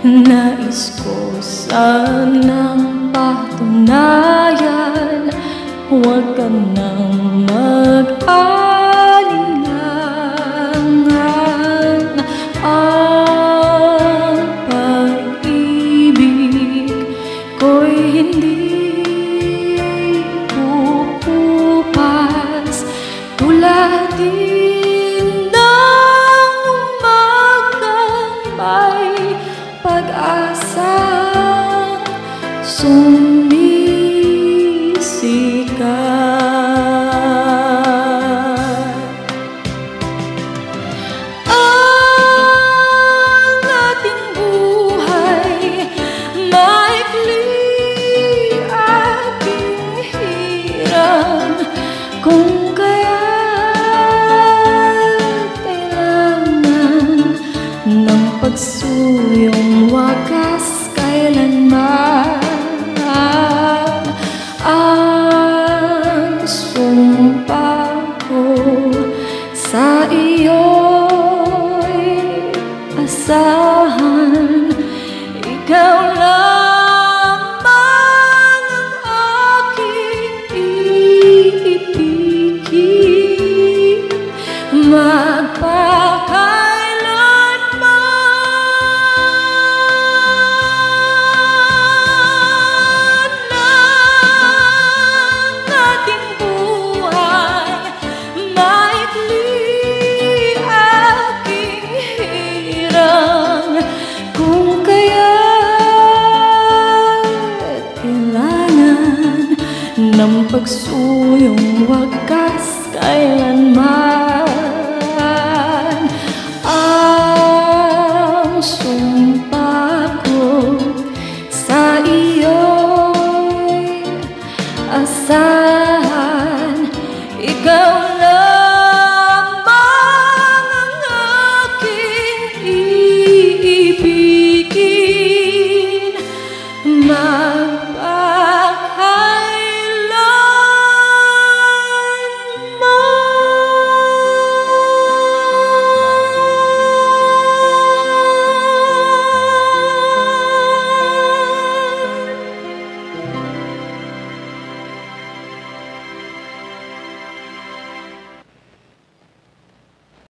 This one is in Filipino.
Nais ko sanang patunayan, huwag ka nang mag-alinlangan. Ang pag-ibig ko'y hindi pupupas, tulad din ng umagang may pag-asang sumisikat. Ang ating buhay maikli, ating hirang, kung kaya't kailangan ng pagsuyong wakas kailanman. Ang sumpa ko sa iyo'y asahan, ikaw lamang ang aking iibigin magpakailanman. Ang ating buhay maikli, aking hirang, kung kaya't kailangan ng pagsuyong wakas kailanman.